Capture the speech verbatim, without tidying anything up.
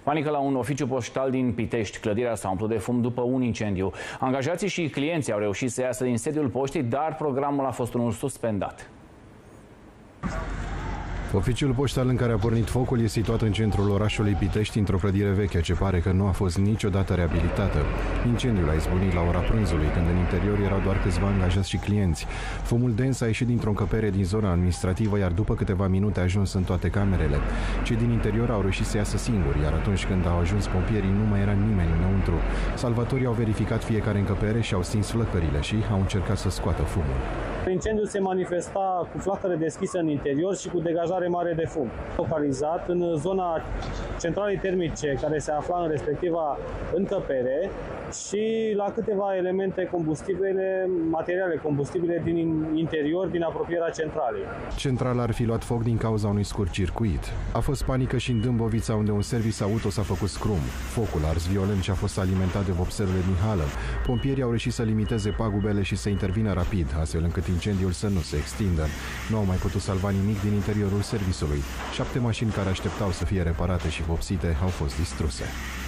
Panică la un oficiu poștal din Pitești. Clădirea s-a umplut de fum după un incendiu. Angajații și clienții au reușit să iasă din sediul poștei, dar programul a fost unul suspendat. Oficiul poștal în care a pornit focul e situat în centrul orașului Pitești, într-o clădire veche ce pare că nu a fost niciodată reabilitată. Incendiul a izbucnit la ora prânzului, când în interior erau doar câțiva angajați și clienți. Fumul dens a ieșit dintr-o încăpere din zona administrativă, iar după câteva minute a ajuns în toate camerele. Cei din interior au reușit să iasă singuri, iar atunci când au ajuns pompierii, nu mai era nimeni înăuntru. Salvatorii au verificat fiecare încăpere și au stins flăcările și au încercat să scoată fumul. Incendiul se manifesta cu flacăre deschise în interior și cu degajare mare de fum. Localizat în zona centralei termice care se afla în respectiva încăpere și la câteva elemente combustibile, materiale combustibile din interior, din apropierea centralei. Centrala ar fi luat foc din cauza unui scurt circuit. A fost panică și în Dâmbovița, unde un service auto s-a făcut scrum. Focul a ars violent și a fost alimentat de vopselurile din hală. Pompierii au reușit să limiteze pagubele și să intervină rapid, astfel încât incendiul să nu se extindă. Nu au mai putut salva nimic din interiorul servisului. Șapte mașini care așteptau să fie reparate și vopsite au fost distruse.